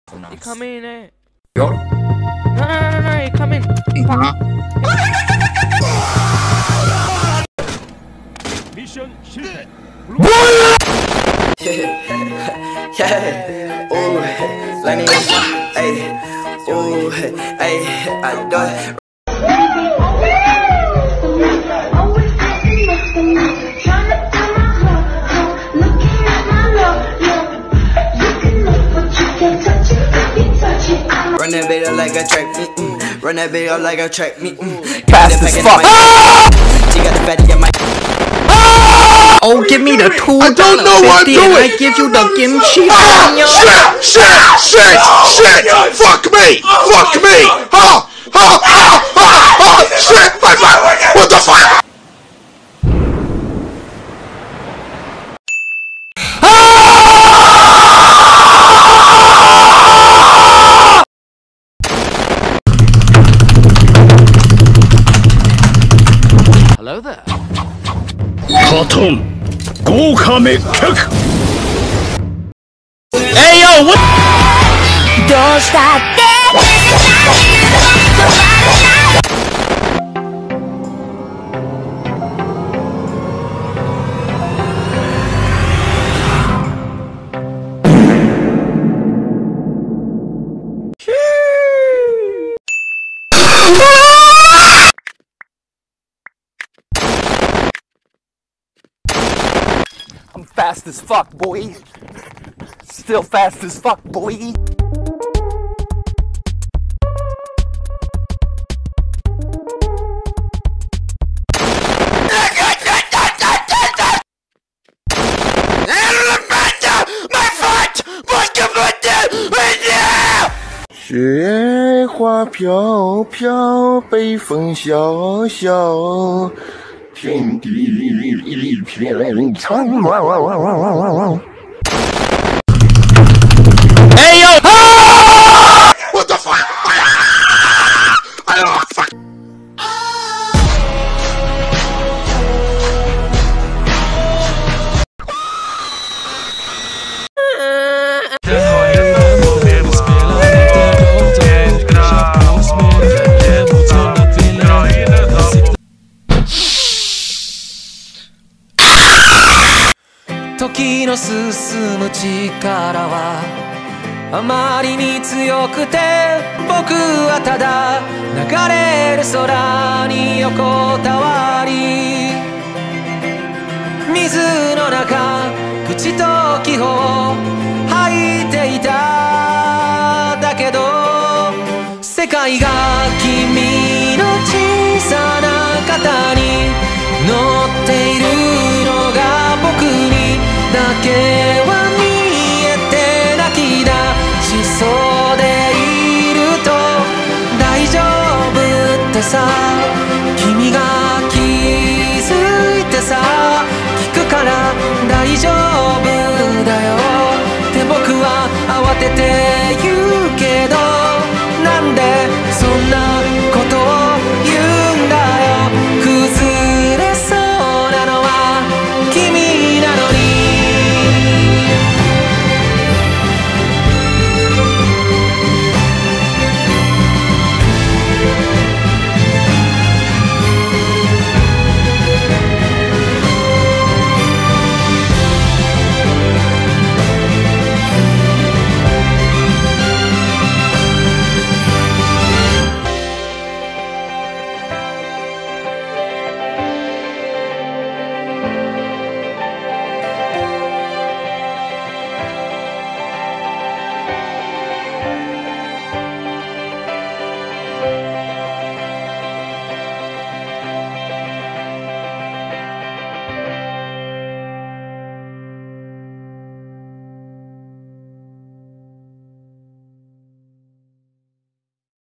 He come in, eh? Yo. No, he come in. Mission shit. Yeah, ooh, Lenny, ayy, ooh, ayy, I got. Run that bitch up like a track meet, run that bitch up like a track meet. Fast as fuck. She got the fatty in my. Oh, give me the $2.50 and I give you the kimchi. Shit! Fuck me! Shit! What the fuck? Hello there. カトン豪華滅却 Hey yo, what? どうしたって I'm fast as fuck, boy. Still fast as fuck, boy. My foot! 雪花飘飘，北风萧萧，天地一片苍茫。 Hey yo! What the fuck? I don't know, fuck. "時の進む力はあまりに強くて僕はただ流れる空に横たわり水の中口と気泡吐いていただけど世界が君の小さな肩に乗っているのが僕にだけは見えて泣き出しそうでいると大丈夫ってさ君が